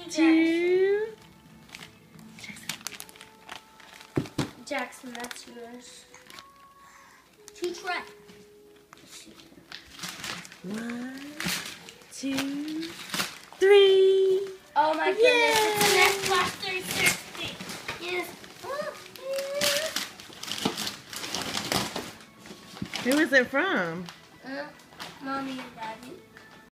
2. Jackson, that's yours. 2 try. 1, 2, 3. Oh my goodness, it's an Xbox 360. Yes. Who is it from? Mommy and Daddy.